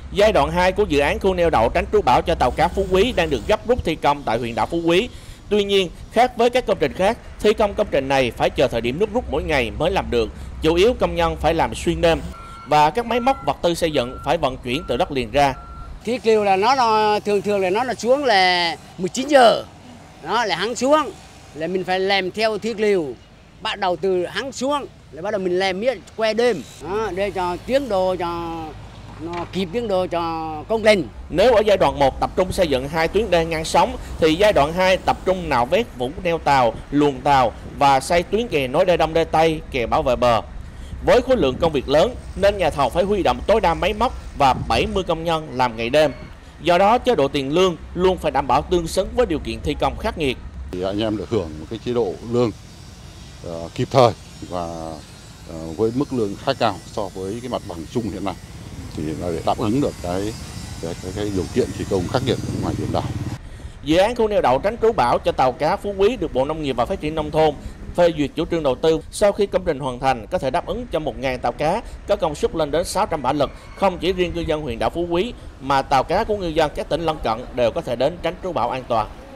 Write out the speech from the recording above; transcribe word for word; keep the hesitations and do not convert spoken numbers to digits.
Giai đoạn hai của dự án khu neo đậu tránh trú bão cho tàu cá Phú Quý đang được gấp rút thi công tại huyện đảo Phú Quý. Tuy nhiên, khác với các công trình khác, thi công công trình này phải chờ thời điểm nước rút mỗi ngày mới làm được. Chủ yếu công nhân phải làm xuyên đêm và các máy móc vật tư xây dựng phải vận chuyển từ đất liền ra. Thiết liều là nó, nó thường thường là nó là xuống là mười chín giờ, đó là hăng xuống là mình phải làm theo thiết liều, bắt đầu từ hăng xuống là bắt đầu mình làm miết que đêm, đó, để cho tiến độ cho nó kịp tiến độ cho công trình. Nếu ở giai đoạn một tập trung xây dựng hai tuyến đê ngăn sóng thì giai đoạn hai tập trung nạo vét vũng neo tàu, luồng tàu và xây tuyến kè nối đê đông đê tây, kè bảo vệ bờ. Với khối lượng công việc lớn nên nhà thầu phải huy động tối đa máy móc và bảy mươi công nhân làm ngày đêm. Do đó chế độ tiền lương luôn phải đảm bảo tương xứng với điều kiện thi công khắc nghiệt. Thì anh em được hưởng một cái chế độ lương uh, kịp thời và uh, với mức lương khá cao so với cái mặt bằng chung hiện nay, thì là để đáp ứng được cái cái, cái, cái điều kiện thi công khắc nghiệt ngoài biển đảo. Dự án khu neo đậu tránh trú bão cho tàu cá Phú Quý được Bộ Nông nghiệp và Phát triển Nông thôn phê duyệt chủ trương đầu tư. Sau khi công trình hoàn thành có thể đáp ứng cho một nghìn tàu cá có công suất lên đến sáu trăm mã lực. Không chỉ riêng ngư dân huyện đảo Phú Quý mà tàu cá của ngư dân các tỉnh lân cận đều có thể đến tránh trú bão an toàn.